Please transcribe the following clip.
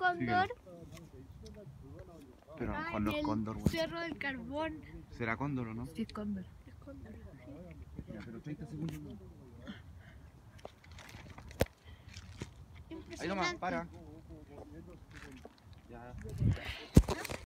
cóndor. Pero a lo mejor no es cóndor, güey. Cerro del Carbón. ¿Será cóndor o no? Sí, es cóndor. Es cóndor, sí. Ya, pero 30 segundos. Ahí nomás, Impresionante. para. Ya.